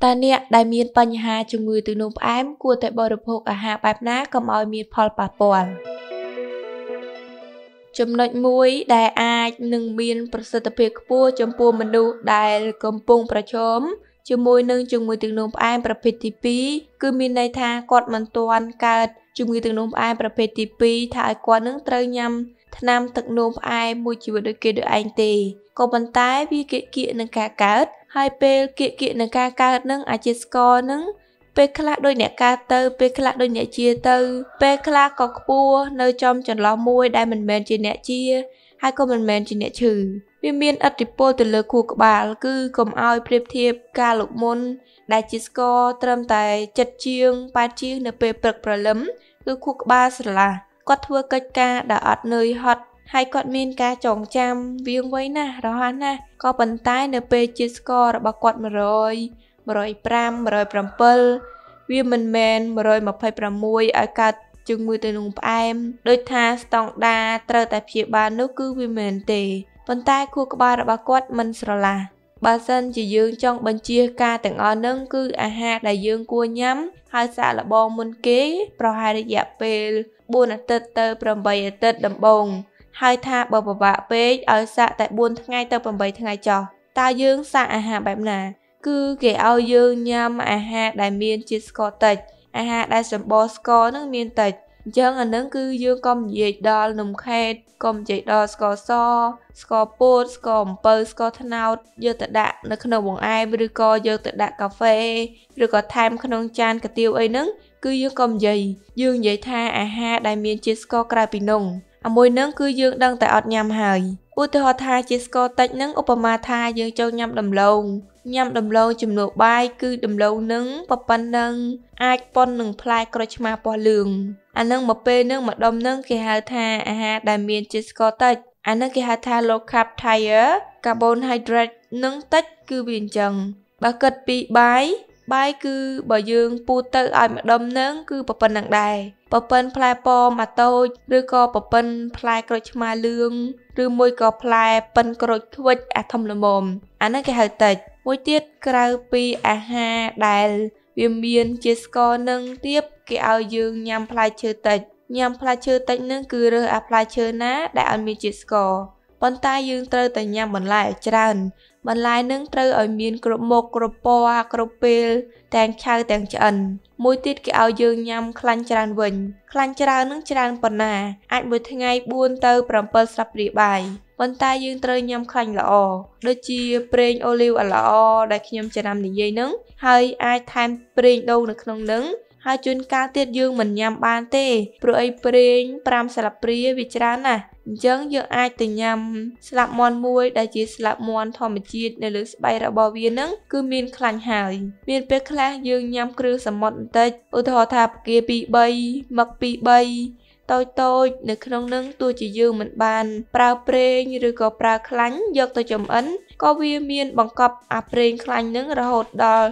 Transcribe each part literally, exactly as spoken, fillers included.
Ta nè đại miênបញ្ហាជំងឺទឹកនោមផ្អែមគួរតែបរិភោគអាហារបែបណាកុំឲ្យមានផលប៉ះពាល់ចំណុចមួយដែលអាចនឹងមានប្រសិទ្ធភាពខ្ពស់ចំពោះមនុស្សដែលកំពុងប្រឈមជាមួយនឹងជំងឺទឹកនោមផ្អែមប្រភេទទីពីរគឺមានន័យថាគាត់មិនទាន់កើតជំងឺទឹកនោមផ្អែមប្រភេទទីពីរថាឲ្យគាត់នឹងត្រូវញ៉ាំថ្នាំទឹកនោមផ្អែមមួយជីវិតដូចគេដូចឯងទេក៏ប៉ុន្តែវាគៀកគៀកនឹងការកើតហើយពេលគៀកគៀកនឹងការកើតនឹងអាចជាស្ករនឹងពេលខ្លះដូចអ្នកកើតទៅពេលខ្លះដូចអ្នកជាទៅពេលខ្លះក៏ខ្ពស់នៅចំចន្លោះមួយដែលមិនមែនជាអ្នកជាហើយក៏មិនមែនជាអ្នកឈឺវាមានឥទ្ធិពលទៅលើខួរក្បាលគឺកុំឲ្យប្រៀបធៀបកាលលោកមុនដែលជាស្ករត្រឹមតែចិតជាងប៉ែតជាងនៅពេលព្រឹកព្រលឹមគឺខួរក្បាលស្រឡះគាត់ធ្វើកិច្ចការដែលអត់នឿយហត់ហើយគាត់មានការចងចាំវាងវៃណាស់រហ័សណាស់ក៏ប៉ុន្តែនៅពេលជាស្កររបស់គាត់100 105 107វាមិនមែន126ឲ្យកើតជំងឺទឹកនោមផ្អែមដូចថាស្តង់ដារត្រូវតែព្យាបាលនោះគឺវាមិនមែនទេប៉ុន្តែខួរក្បាលរបស់គាត់មិនស្រឡះបើសិនជាយើងចង់បញ្ជាការទាំងអស់ហ្នឹងគឺអាហារដែលយើងគួរញ៉ាំហើយសាកល្បងមុនគេប្រហែលរយៈពេល4អាទិត្យទៅ8អាទិត្យដំបូងហើយថាបើពិបាកពេកឲ្យសាកតែ4ថ្ងៃទៅ8ថ្ងៃចុះតើយើងសាកអាហារបែបណាគឺគេឲ្យយើងញ៉ាំអាហារដែលមានជាតិស្ករតិចអាហារដែលសម្បូរស្ករនឹងមានតិចអញ្ចឹងអានឹងគឺយើងកុំនិយាយដល់នំខេតកុំនិយាយដល់ស្ករសស្ករពោតស្ករអំពៅស្ករត្នោតយកទៅដាក់នៅក្នុងបង្អែមឬក៏យកទៅដាក់កាហ្វេឬក៏ថែមក្នុងចានកាទៀវអីហ្នឹងគឺយើងកុំនិយាយយើងនិយាយថាអាហារដែលមានជាតិស្ករក្រៅពីនំអាមួយហ្នឹងគឺយើងដឹងតែអត់ញ៉ាំហើយឧទាហរណ៍ថាជាស្ករតិចហ្នឹងឧបមាថាយើងចូលញ៉ាំដំឡូងញ៉ាំដំឡូងជំនួសបាយគឺដំឡូងនឹងប៉ុណ្ណឹងអាចប៉ុននឹងផ្លែក្រូចឆ្មាពណ៌លឿងអានឹងមកពេលនឹងម្ដុំនឹងគេហៅថាអាហារដែលមានជាតិស្ករតិចអានឹងគេហៅថា low carb diet carbohydrate នឹងតិចគឺវាអញ្ចឹងបើគិតពីបាយបាយគឺបើយើងពូតទៅឲ្យម្ដុំនឹងគឺប៉ុណ្ណឹងដែរប៉ពិនផ្លែប៉ោមអាតូចឬក៏ប៉ពិនផ្លែក្រូចឆ្មាលឿងឬមួយក៏ផ្លែប៉ិនក្រូចខ្វិចអាធំល្មមអានឹងគេហៅតិចមួយទៀតក្រៅពីអាហារដែលវាមានជាស្ករនឹងទៀតគេឲ្យយើងញ៉ាំផ្លែឈើតិចញ៉ាំផ្លែឈើតិចនឹងគឺរើសអាផ្លែឈើណាដែលអត់មានជាតិស្ករប៉ុន្តែយើងត្រូវតែញ៉ាំបន្លែឲ្យច្រើនបន្លែនឹងត្រូវឲ្យមានគ្រប់មុខគ្រប់ពណ៌គ្រប់ពេលទាំងឆៅទាំងឆ្អិនមួយទៀតគេឲ្យយើងញ៉ាំខ្លាញ់ច្រើនវិញខ្លាញ់ច្រើននឹងច្រើនប៉ុណ្ណាអាចមួយថ្ងៃ4ទៅ7ស្លាបព្រាបាយប៉ុន្តែយើងត្រូវញ៉ាំខ្លាញ់ល្អដូចជាប្រេងអូលីវល្អដែលខ្ញុំចំណាំនិយាយនឹងហើយអាចថែមប្រេងដូងនៅក្នុងនឹងហើយជួនកាលទៀតយើងមិនញ៉ាំបានទេព្រោះអីប្រេង5ស្លាបព្រាវាច្រើនណាស់អញ្ចឹងយើងអាចទៅញ៉ាំស្លាបមាន់មួយដែលជាស្លាបមាន់ធម្មជាតិនៅលើស្បែករបស់វានឹងគឺមានខ្លាញ់ហើយមានពេលខ្លះយើងញ៉ាំគ្រឿងសមុទ្របន្តិចឧទាហរណ៍ថាផ្កាពីរ 3មឹកពីរ 3តូចតូចនៅក្នុងនឹងទោះជាយើងមិនបានប្រើប្រេងឬក៏ប្រើខ្លាញ់យកទៅចម្អិនក៏វាមានបង្កប់អាប្រេងខ្លាញ់នឹងរហូតដល់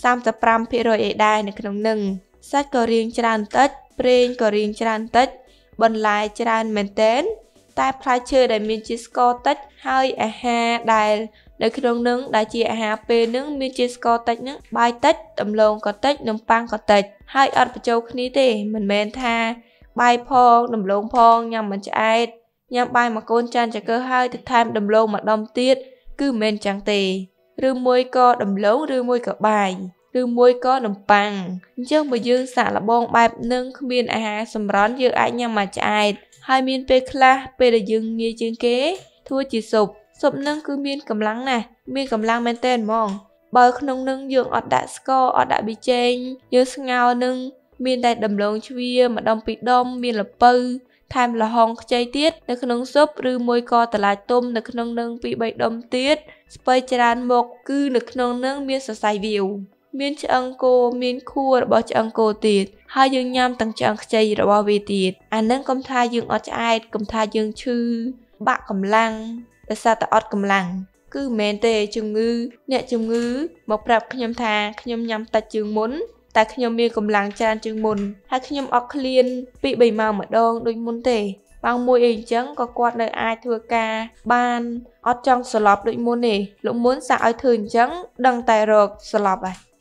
35%ឯដែរនៅក្នុងនឹងសាច់ក៏រាងច្រើនតិចប្រេងក៏រាងច្រើនតិចបន្លែច្រើនមែនទែនតែផ្លែឈើដែលមានជាតិស្ករតិចហើយអាហារដែលនៅក្នុងនឹងដែលជាអាហារពេលនឹងមានជាតិស្ករតិចនឹងបាយតិចដំឡូងក៏តិចនំប៉័ងក៏តិចហើយអត់បញ្ចូលគ្នាទេមិនមែនថាបាយផងដំឡូងផងញ៉ាំមិនឆ្អែតញ៉ាំបាយមួយកូនចានចង្កឹះហើយទៅថែមដំឡូងម្ដុំទៀតគឺមិនមែនចឹងទេឬមួយក៏ដំឡូងឬមួយក៏បាយឬមួយក៏នំប៉័ងអញ្ចឹងបើយើងសាកល្បងបែបនឹងគ្មានអាហារសម្រន់យើងអាចញ៉ាំមកឆ្អែតហើយមានពេលខ្លះពេលដែលយើងងាយជាងគេធ្វើជាស៊ុបស៊ុបនឹងគឺមានកម្លាំងណាស់មានកម្លាំងមែនទែនហ្មងបើក្នុងនឹងយើងអត់ដាក់ស្ករអត់ដាក់ប៊ីចេងយើងស្ងោរនឹងមានតែដំឡូងជ្វាម្ដុំពីរដុំមានល្ពៅថែមល្ហុងខ្ចីទៀតនៅក្នុងស៊ុបឬមួយក៏តឡាចទុំនៅក្នុងនឹងពីរ 3ដុំទៀតស្ពៃច្រើនមុខគឺនៅក្នុងនឹងមានសរសៃវាវមានឆ្អឹងគោមានខួររបស់ឆ្អឹងគោទៀតហើយយើងញ៉ាំទាំងឆ្អឹងខ្ចីរបស់វាទៀតអានឹងកុំថាយើងអត់ឆ្អែតកុំថាយើងឈឺបាក់កម្លាំងដោយសារតែអត់កម្លាំងគឺមិនមែនទេជំងឺអ្នកជំងឺមកប្រាប់ខ្ញុំថាខ្ញុំញ៉ាំតិចជាងមុនតែខ្ញុំមានកម្លាំងច្រើនជាងមុនហើយខ្ញុំអត់ឃ្លានពីរ 3ម៉ោងម្ដងដូចមុនទេបើមួយអីអញ្ចឹងក៏គាត់នៅអាចធ្វើការបានអត់ចង់ស្លាប់ដូចមុនទេលោកមុនសាក់ឲ្យធ្វើអញ្ចឹងដឹងតែរកស្លាប់ហើយ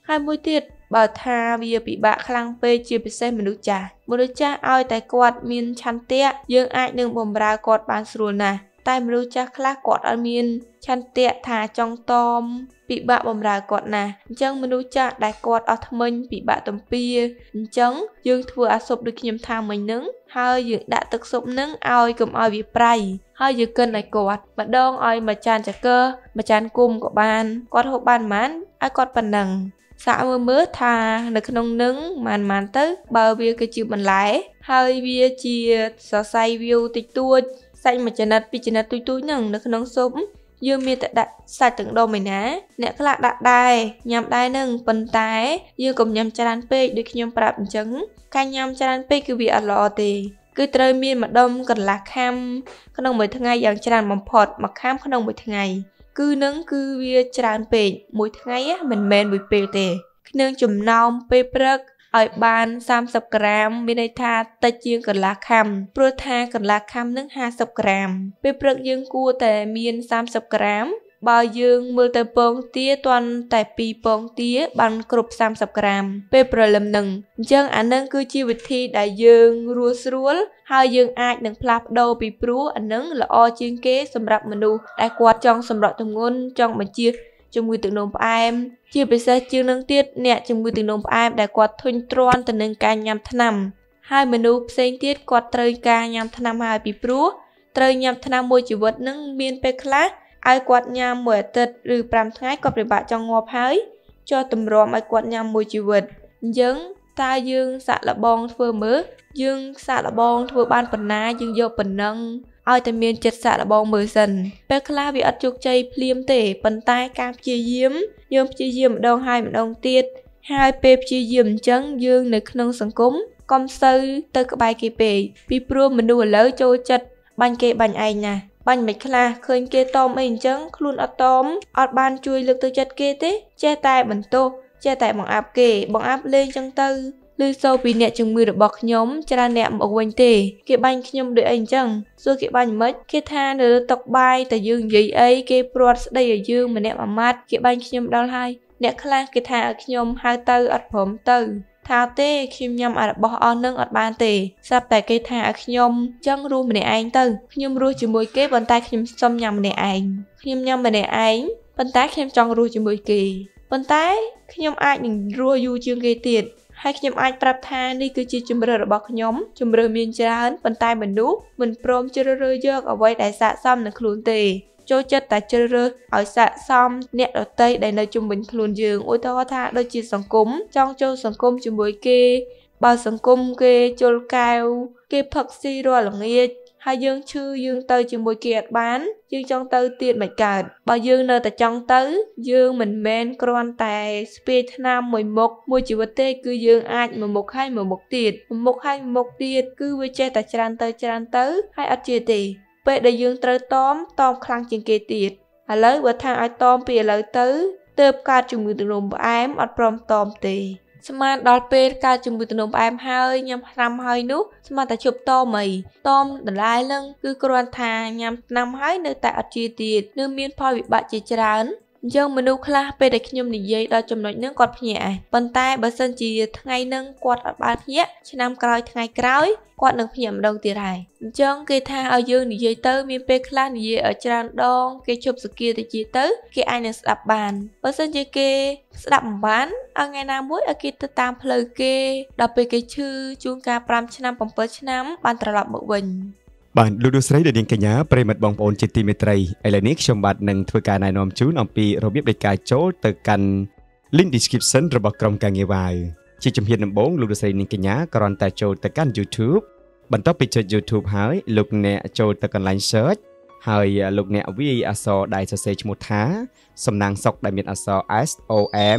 hai mươi tiết bà tha vì bị bạ khăn phê chia bị xeមនុស្សចាស់មនុស្សចាស់ឲ្យតែគាត់មានឆន្ទៈយើងអាចនឹងបំរើគាត់បានស្រួលណាស់តែមនុស្សចាស់ខ្លះគាត់អត់មានឆន្ទៈថាចង់តមពិបាកបំរើគាត់ណាស់អញ្ចឹងមនុស្សចាស់ដែលគាត់អស់ថ្មិញពិបាកទំពាអញ្ចឹងយើងធ្វើអាស៊ុបដូចខ្ញុំថាមិញហ្នឹងហើយយើងដាក់ទឹកស៊ុបហ្នឹងឲ្យកុំឲ្យវាប្រៃហើយយើងកិនឲ្យគាត់ម្ដងឲ្យមួយចានចកើមួយចានគុំក៏បានគាត់ហូបបានប៉ុន្មានឲ្យគាត់ប៉ុណ្ណឹងសាកមើលមើលថានៅក្នុងនឹងម៉ានម៉ានទៅបើវាគឺជាបន្លែហើយវាជាសរសៃវាតិចតួចសាច់មួយចំណិតពីរចំណិតទូចទូចហ្នឹងនៅក្នុងស៊ុបយើងមានតែដាក់សាច់ទាំងដុំឯណាអ្នកខ្លះដាក់ដែរញ៉ាំដែរនឹងប៉ុន្តែយើងកុំញ៉ាំច្រើនពេកដូចខ្ញុំប្រាប់អញ្ចឹងការញ៉ាំច្រើនពេកគឺវាអត់ល្អទេគឺត្រូវមានម្ដុំកន្លះខាំក្នុងមួយថ្ងៃយ៉ាងច្រើនបំផុតមួយខាំក្នុងមួយថ្ងៃគឺនឹងគឺវាច្រើនពេកមួយថ្ងៃមិនមែនមួយពេលទេក្នុងចំណោមពេលព្រឹកឲ្យបានសាមសិបក្រាមមានន័យថាតិចជាងកន្លះខាំព្រោះថាកន្លះខាំនឹងហាសិបក្រាមពេលព្រឹកយើងគួរតែមានសាមសិបក្រាមបើយើងមើលទៅពងទាទាន់តែពីរពងទាបានគ្រប់សាមសិបក្រាមពេលព្រលឹមនឹងអញ្ចឹងអានឹងគឺជាវិធីដែលយើងរស់ស្រួលហើយយើងអាចនឹងផ្លាស់ប្ដូរពីព្រោះអានឹងល្អជាងគេសម្រាប់មនុស្សដែលគាត់ចង់សម្រក់ទម្ងន់ចង់បញ្ជៀសជំងឺទឹកនោមផ្អែមជាពិសេសជាងនឹងទៀតអ្នកជំងឺទឹកនោមផ្អែមដែលគាត់ធុញទ្រាន់ទៅនឹងការញ៉ាំថ្នាំហើយមនុស្សផ្សេងទៀតគាត់ត្រូវការញ៉ាំថ្នាំហើយពីព្រោះត្រូវញ៉ាំថ្នាំមួយជីវិតនឹងមានពេលខ្លះឲ្យគាត់ញ៉ាំមួយអាទិត្យឬប្រាំថ្ងៃគាត់ពិបាកចង់ងាប់ហើយចុះតម្រាំឲ្យគាត់ញ៉ាំមួយជីវិតអញ្ចឹងតើយើងសាក់លបងធ្វើមើលយើងសាក់លបងធ្វើបានប៉ុណ្ណាយើងយកប៉ុណ្ណឹងឲ្យតែមានចិត្តសាក់លបងមើលសិនពេលខ្លះវាអត់ជោគជ័យភ្លាមទេប៉ុន្តែការព្យាយាមយើងព្យាយាមម្ដងហើយម្ដងទៀតហើយពេលព្យាយាមអញ្ចឹងយើងនៅក្នុងសង្គមកុំសូវទៅក្បែរគេពេកពីព្រោះមនុស្សឥឡូវចូលចិត្តបាញ់គេបាញ់ឯងណាបាញ់មិនខ្លះឃើញគេតមអីអញ្ចឹងខ្លួនអត់តមអត់បានជួយលើកទឹកចិត្តគេទេចេះតែបន្ទោសចេះតែបង្អាប់គេបង្អាប់លេងអញ្ចឹងទៅឬសូពីអ្នកជំងឺរបស់ខ្ញុំច្រើនអ្នកមកវិញទេគេបាញ់ខ្ញុំដូចអីអញ្ចឹងសួរគេបាញ់មិនគេថានៅលើតុបាយតែយើងនិយាយអីគេព្រាត់ស្ដីឲ្យយើងម្នាក់មួយម៉ាត់គេបាញ់ខ្ញុំដល់ហើយអ្នកខ្លះគេថាឲ្យខ្ញុំហៅទៅអត់ព្រមទៅថាទេខ្ញុំញ៉ាំអារបស់អស់នឹងអត់បានទេស្រាប់តែគេថាឲ្យខ្ញុំចឹងរស់ម្នាក់ឯងទៅខ្ញុំរស់ជាមួយគេប៉ុន្តែខ្ញុំសុំញ៉ាំម្នាក់ឯងខ្ញុំញ៉ាំម្នាក់ឯងប៉ុន្តែខ្ញុំចង់រស់ជាមួយគេប៉ុន្តែខ្ញុំអាចនឹងរស់យូរជាងគេទៀតហើយខ្ញុំអាចប្រាប់ថានេះគឺជាជំរឿនរបស់ខ្ញុំជំរឿនមានច្រើនប៉ុន្តែមនុស្សមិនព្រមជ្រើសរើសយកអ្វីដែលស័ក្តិសមនឹងខ្លួនទេចូលចិត្តតែជ្រើសរើសឲ្យស័ក្តិសមអ្នកដទៃដែលនៅជុំវិញខ្លួនយើងឧទាហរណ៍ថាដូចជាសង្គមចង់ចូលសង្គមជាមួយគេបើសង្គមគេជុលកែវគេផឹកស៊ីរាល់ល្ងាចហើយយើងឈឺយើងទៅជាមួយគេអត់បានយើងចង់ទៅទៀតមិនកើតបើយើងនៅតែចង់ទៅយើងមិនមែនគ្រាន់តែស្ពាយថ្នាំមួយមុខមួយជីវិតទេគឺយើងអាចមួយមុខហើយមួយមុខទៀតមួយមុខហើយមួយមុខទៀតគឺវាចេះតែច្រើនទៅច្រើនទៅហើយអត់ជាទេពេលដែលយើងត្រូវតមតមខ្លាំងជាងគេទៀតឥឡូវបើថាឲ្យតមពីឥឡូវទៅទើបកើតជំងឺទឹកនោមផ្អែមអត់ព្រមតមទេស្មានដល់ពេលកើតជំងឺទឹកនោមផ្អែមហើយញ៉ាំថ្នាំហើយនោះស្មានតែជប់តមអីតមដដែលនឹងគឺគ្រាន់ថាញ៉ាំថ្នាំហើយនៅតែអត់ជាទៀតនឹងមានផលវិបាកជាច្រើនអញ្ចឹងមនុស្សខ្លះពេលដែលខ្ញុំនិយាយដល់ចំណុចហ្នឹងគាត់ភ្ញាក់ប៉ុន្តែបើសិនជាថ្ងៃហ្នឹងគាត់អត់បានភ្ញាក់ឆ្នាំក្រោយថ្ងៃក្រោយគាត់នឹងភ្ញាក់ម្ដងទៀតហើយអញ្ចឹងគេថាឲ្យយើងនិយាយទៅមានពេលខ្លះនិយាយឲ្យច្រើនដងគេជប់សគាទៅជាទៅគេអាចនឹងស្ដាប់បានបើសិនជាគេស្ដាប់មិនបានឲ្យថ្ងៃណាមួយឲ្យគេទៅតាមផ្លូវគេដល់ពេលគេឈឺជួនកាលប្រាំឆ្នាំbảyឆ្នាំបានត្រឡប់មកវិញបាទលោកលោកស្រីដែលនាងកញ្ញាប្រិមត្តបងប្អូនជាទីមេត្រីឥឡូវនេះខ្ញុំបាទនឹងធ្វើការណែនាំជូនអំពីរបៀបនៃការចូលទៅកាន់ link description របស់ក្រុមការងារវាយជាជំហានដំបូងលោកលោកស្រីនាងកញ្ញាគ្រាន់តែចូលទៅកាន់ YouTube បន្ទាប់ពីចុច YouTube ហើយលោកអ្នកចូលទៅកន្លែង search ហើយលោកអ្នកវាយអក្សរដែលសរសេរឈ្មោះថាសំណាងសុកដែលមានអក្សរ S O M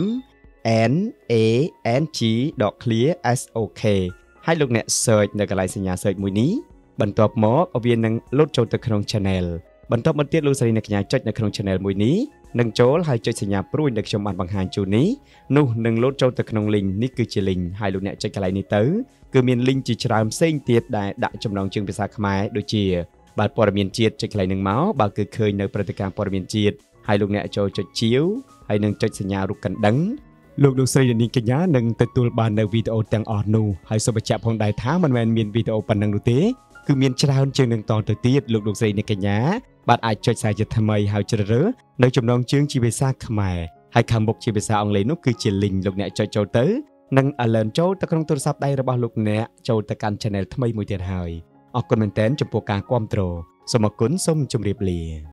N A N G clear S O K ហើយលោកអ្នក search នៅកន្លែងសញ្ញា search មួយនេះបន្ទាប់មកវានឹងលោតចូលទៅក្នុង channel បន្ទាប់មកទៀតលោកស្រីអ្នកកញ្ញាចុចនៅក្នុង channel មួយនេះនឹងចូលហើយចុចសញ្ញាព្រួយដែលខ្ញុំបានបង្ហាញជូននេះនោះនឹងលោតចូលទៅក្នុង link នេះគឺជា link ហើយលោកអ្នកចុចកន្លែងនេះទៅគឺមាន link ជាច្រើនផ្សេងទៀតដែលដាក់ចំណងជើងភាសាខ្មែរដូចជាបាទព័ត៌មានជាតិចុចកន្លែងនឹងមកបើគឺឃើញនៅព្រឹត្តិការណ៍ព័ត៌មានជាតិហើយលោកអ្នកចូលចុចជាវហើយនឹងចុចសញ្ញារូបកណ្ដឹងលោកលោកស្រីនាងកញ្ញានឹងទទួលបាននៅវីដេអូទាំងអស់នោះហើយសូមបញ្ជាក់ផងដែរថាមិនមែនមានវីដេអូប៉ុណ្ណឹងនោះទេគឺមានច្រើនជាងនឹងតទៅទៀតលោកលោកស្រីនាងកញ្ញាបាទអាចចុច Subscribe ថ្មីហើយជ្រើសរើសនៅចំណងជើងជាភាសាខ្មែរហើយខាងមុខជាភាសាអង់គ្លេសនោះគឺជា link លោកអ្នកចុចចូលទៅនិង alert ចូលទៅក្នុងទូរស័ព្ទដៃរបស់លោកអ្នកចូលទៅកាន់ channel ថ្មីមួយទៀតហើយអរគុណមែនទែនចំពោះការគាំទ្រសូមអរគុណសូមជម្រាបលា